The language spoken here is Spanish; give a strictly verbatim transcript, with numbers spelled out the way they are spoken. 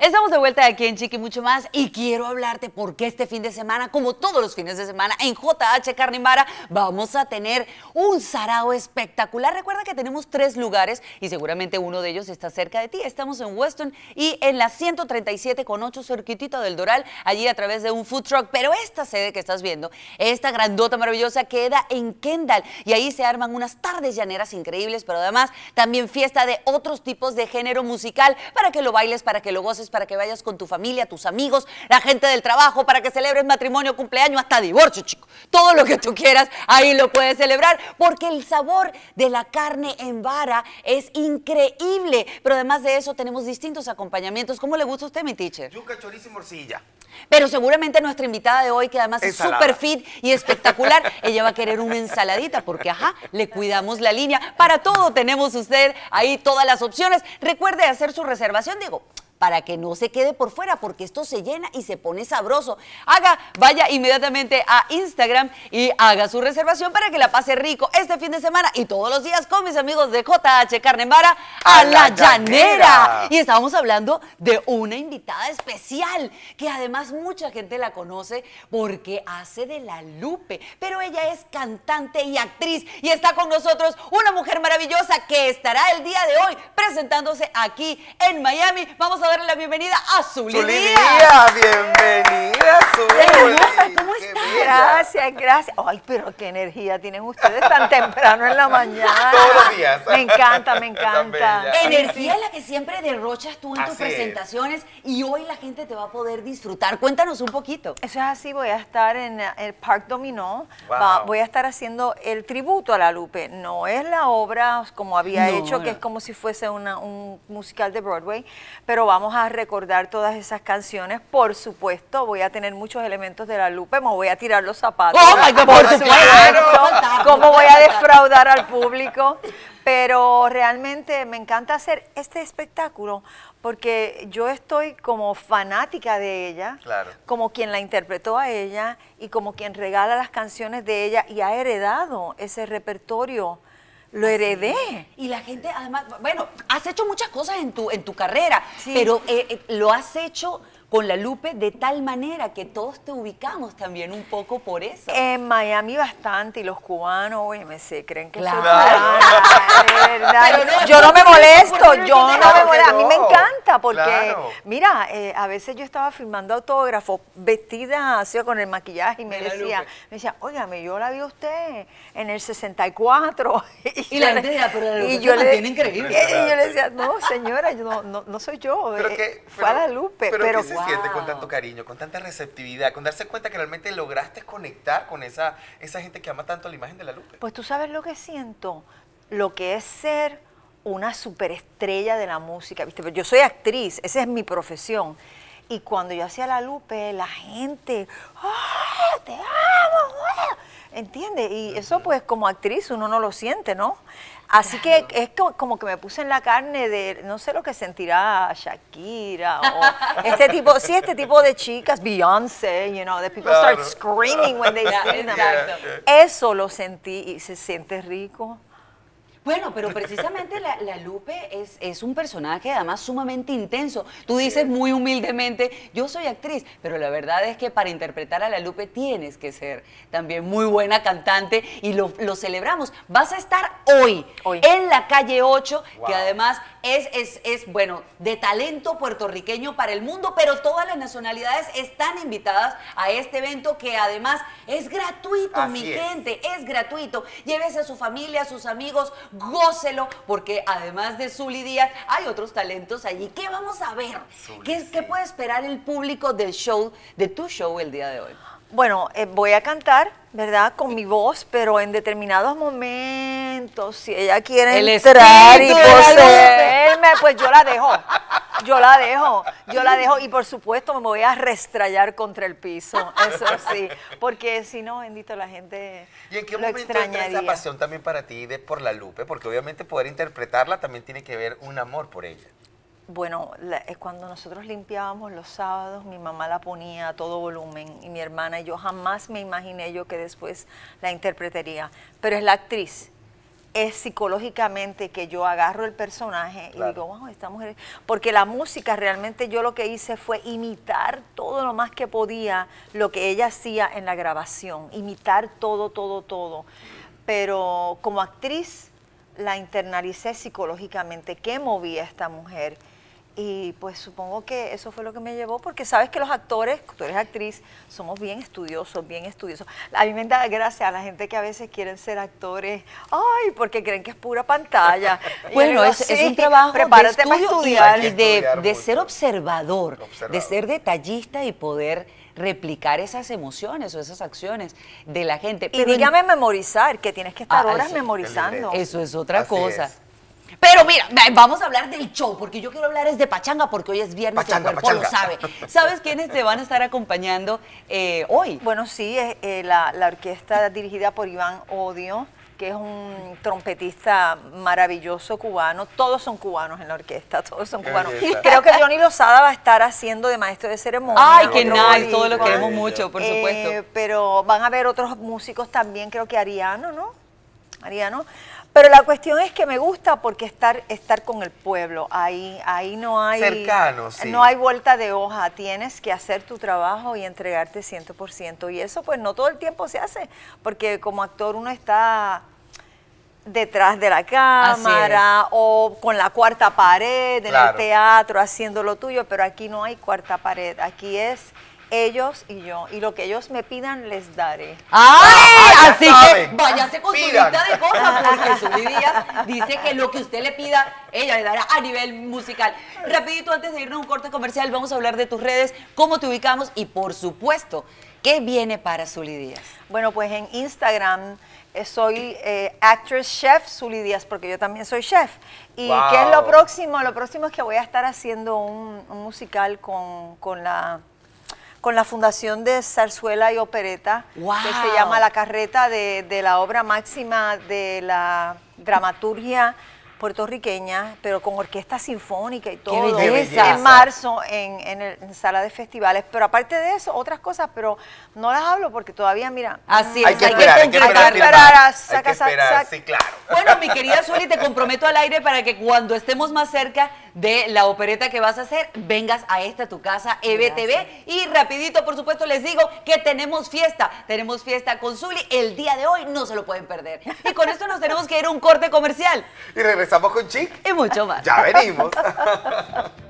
Estamos de vuelta aquí en Chiqui Mucho Más y quiero hablarte porque este fin de semana, como todos los fines de semana, en J H Carne en Vara vamos a tener un sarao espectacular. Recuerda que tenemos tres lugares y seguramente uno de ellos está cerca de ti. Estamos en Weston y en la ciento treinta y siete con ocho, cerquitito del Doral, allí a través de un food truck. Pero esta sede que estás viendo, esta grandota maravillosa, queda en Kendall y ahí se arman unas tardes llaneras increíbles, pero además también fiesta de otros tipos de género musical para que lo bailes, para que lo goces, para que vayas con tu familia, tus amigos, la gente del trabajo, para que celebres matrimonio, cumpleaños, hasta divorcio, chico. Todo lo que tú quieras, ahí lo puedes celebrar, porque el sabor de la carne en vara es increíble. Pero además de eso, tenemos distintos acompañamientos. ¿Cómo le gusta a usted, mi teacher? Yuca, chorizo y morcilla. Pero seguramente nuestra invitada de hoy, que además Ensalada. es súper fit y espectacular, ella va a querer una ensaladita porque, ajá, le cuidamos la línea. Para todo tenemos usted ahí todas las opciones. Recuerde hacer su reservación, digo, para que no se quede por fuera, porque esto se llena y se pone sabroso. Haga, vaya inmediatamente a Instagram y haga su reservación para que la pase rico este fin de semana y todos los días con mis amigos de J H Carne en Vara a, a la, la llanera. llanera. Y estábamos hablando de una invitada especial, que además mucha gente la conoce porque hace de La Lupe, pero ella es cantante y actriz y está con nosotros una mujer maravillosa que estará el día de hoy presentándose aquí en Miami. Vamos a darle la bienvenida a Zuli Zuli Díaz. Díaz, bienvenida, Zuli. ¿Cómo estás? Gracias, gracias. Ay, pero qué energía tienen ustedes tan temprano en la mañana. Todos los días. Me encanta, me encanta. Energía la que siempre derrochas tú en Así tus presentaciones es. Y hoy la gente te va a poder disfrutar. Cuéntanos un poquito. Eso es así, voy a estar en el Park Dominó, Wow. Va, voy a estar haciendo el tributo a La Lupe. No es la obra como había No, hecho, no. que es como si fuese una, un musical de Broadway, pero vamos a recordar todas esas canciones. Por supuesto, voy a tener muchos elementos de La Lupe, me voy a tirar los zapatos. Oh my God, por supuesto. ¿Cómo voy a defraudar al público? Pero realmente me encanta hacer este espectáculo porque yo estoy como fanática de ella, Claro. como quien la interpretó a ella y como quien regala las canciones de ella y ha heredado ese repertorio. Lo heredé. Y la gente, además, bueno, has hecho muchas cosas en tu, en tu carrera, Sí. pero eh, eh, lo has hecho con La Lupe de tal manera que todos te ubicamos también un poco por eso. En Miami bastante, y los cubanos, oye, me sé, creen que Claro. soy cubana, de verdad. Pero no, yo no me no, molesto, no, no, yo no, no claro me molesto. que A mí me no. encanta porque, Claro. mira, eh, a veces yo estaba firmando autógrafos vestida así con el maquillaje y me De La decía, Lupe. me decía, óigame, yo la vi a usted en el sesenta y cuatro. Y la yo gente le- dirá, pero La Lupe y se yo le- mantiene increíble. Y yo le decía, no, señora, yo no, no, no soy yo, Pero eh, que, fue a La Lupe. Pero, Pero, ¿qué se wow. siente con tanto cariño, con tanta receptividad, con darse cuenta que realmente lograste conectar con esa, esa gente que ama tanto la imagen de La Lupe? Pues tú sabes lo que siento, lo que es ser una superestrella de la música, ¿viste? Pero yo soy actriz, esa es mi profesión. Y cuando yo hacía La Lupe, la gente, ¡ah, te amo! ah", ¿entiendes? Y eso pues como actriz uno no lo siente, ¿no? Así que es co- como que me puse en la carne de, no sé lo que sentirá Shakira o este tipo, sí, este tipo de chicas, Beyoncé, you know, that people Claro. start screaming when they Ya, see them. exacto. Eso lo sentí y se siente rico. Bueno, pero precisamente la, la Lupe es, es un personaje además sumamente intenso. Tú dices muy humildemente, yo soy actriz, pero la verdad es que para interpretar a la Lupe tienes que ser también muy buena cantante y lo, lo celebramos. Vas a estar hoy, Hoy. en la calle ocho, Wow. que además es, es, es, bueno, de talento puertorriqueño para el mundo, pero todas las nacionalidades están invitadas a este evento que además es gratuito, Así mi es. gente, es gratuito. Llévese a su familia, a sus amigos, gócelo, porque además de Zuli Díaz, hay otros talentos allí. ¿Qué vamos a ver? Zuli, ¿Qué, sí. ¿Qué puede esperar el público del show, de tu show el día de hoy? Bueno, eh, voy a cantar, ¿verdad? Con mi voz, pero en determinados momentos, si ella quiere El entrar y espíritu de la poseerme, pues yo la dejo. Yo la dejo, yo la dejo y por supuesto me voy a restrayar contra el piso, eso sí, porque si no, bendito, la gente ¿Y en qué lo momento entra extrañaría. esa pasión también para ti de por La Lupe? Porque obviamente poder interpretarla también tiene que ver un amor por ella. Bueno, la- es cuando nosotros limpiábamos los sábados, mi mamá la ponía a todo volumen y mi hermana y yo jamás me imaginé yo que después la interpretaría. Pero es la actriz es psicológicamente que yo agarro el personaje Claro. y digo, wow, esta mujer... Porque la música realmente yo lo que hice fue imitar todo lo más que podía lo que ella hacía en la grabación, imitar todo, todo, todo. Pero como actriz la internalicé psicológicamente, qué movía a esta mujer. Y pues supongo que eso fue lo que me llevó, porque sabes que los actores, tú eres actriz, somos bien estudiosos, bien estudiosos. A mí me da gracia a la gente que a veces quieren ser actores, ay, porque creen que es pura pantalla. Y Bueno, yo digo, es, es sí, un trabajo prepárate de para estudio y- estudiar. y, Hay que de, estudiar de mucho. ser observador, Observador. de ser detallista y poder replicar esas emociones o esas acciones de la gente. Y Pero en- dígame memorizar, que tienes que estar Ah, horas eso, memorizando. eso es otra Así cosa. es. Pero mira, ve- vamos a hablar del show, porque yo quiero hablar es de pachanga, porque hoy es viernes Pachanga, y el cuerpo pachanga. lo sabe. ¿Sabes quiénes te van a estar acompañando eh, hoy? Bueno, sí, es, eh, la, la orquesta dirigida por Iván Odio, que es un trompetista maravilloso cubano. Todos son cubanos en la orquesta, todos son Qué cubanos. belleza. Creo que Johnny Lozada va a estar haciendo de maestro de ceremonia. Ay, qué otro nice, todo lo boricua. queremos mucho, por Eh, supuesto. pero van a haber otros músicos también, creo que Ariano, ¿no? Ariano. Pero la cuestión es que me gusta porque estar, estar con el pueblo, ahí, ahí no hay... Cercano, sí. No hay vuelta de hoja, tienes que hacer tu trabajo y entregarte cien por ciento. Y eso pues no todo el tiempo se hace, porque como actor uno está detrás de la cámara o con la cuarta pared en Claro. el teatro haciendo lo tuyo, pero aquí no hay cuarta pared, aquí es ellos y yo, y lo que ellos me pidan les daré. ¡Ay! Ah, ya Así saben. que váyase con Pidan. su lista de cosas, porque Zuly Díaz dice que lo que usted le pida, ella le dará a nivel musical. Rapidito, antes de irnos a un corte comercial, vamos a hablar de tus redes, cómo te ubicamos y, por supuesto, ¿qué viene para Zuly Díaz? Bueno, pues en Instagram eh, soy eh, actress chef Zuly Díaz, porque yo también soy chef. ¿Y Wow. qué es lo próximo? Lo próximo es que voy a estar haciendo un, un musical con, con la... con la Fundación de Zarzuela y Opereta, Wow. que se llama La Carreta de, de la obra máxima de la dramaturgia puertorriqueña, pero con orquesta sinfónica y todo. belleza! En marzo, en, en, el, en sala de festivales. Pero aparte de eso, otras cosas, pero no las hablo porque todavía, mira... Así Hay es, que hay esperar, que hay que concretar. esperar. esperar a Hay saca, que saca, esperar, saca. sí, claro. Bueno, mi querida Zuly, te comprometo al aire para que cuando estemos más cerca de la opereta que vas a hacer, vengas a esta tu casa, E B T V. Gracias. Y rapidito, por supuesto, les digo que tenemos fiesta. Tenemos fiesta con Zuly el día de hoy, no se lo pueden perder. Y con esto nos tenemos que ir a un corte comercial Y regresamos con Chic. y mucho más. Ya venimos.